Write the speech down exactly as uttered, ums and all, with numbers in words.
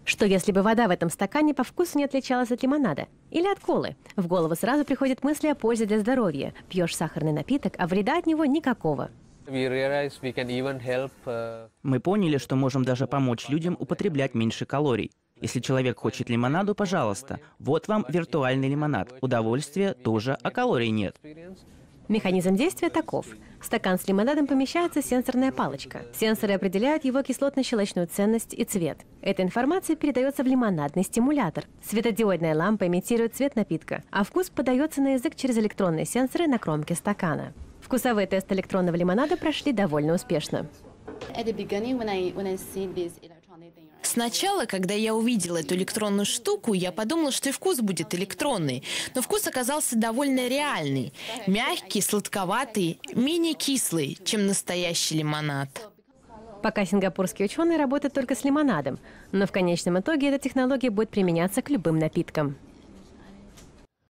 Что если бы вода в этом стакане по вкусу не отличалась от лимонада? Или от колы? В голову сразу приходят мысли о пользе для здоровья. Пьешь сахарный напиток, а вреда от него никакого. Мы поняли, что можем даже помочь людям употреблять меньше калорий. Если человек хочет лимонаду, пожалуйста, вот вам виртуальный лимонад. Удовольствия тоже, а калорий нет. Механизм действия таков. В стакан с лимонадом помещается сенсорная палочка. Сенсоры определяют его кислотно-щелочную ценность и цвет. Эта информация передается в лимонадный стимулятор. Светодиодная лампа имитирует цвет напитка, а вкус подается на язык через электронные сенсоры на кромке стакана. Вкусовые тесты электронного лимонада прошли довольно успешно. Сначала, когда я увидела эту электронную штуку, я подумала, что и вкус будет электронный. Но вкус оказался довольно реальный. Мягкий, сладковатый, менее кислый, чем настоящий лимонад. Пока сингапурские ученые работают только с лимонадом, но в конечном итоге эта технология будет применяться к любым напиткам.